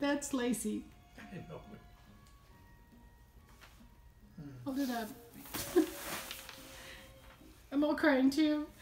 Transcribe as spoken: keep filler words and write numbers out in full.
That's Lacey. I know. Hold it up. I'm all crying too.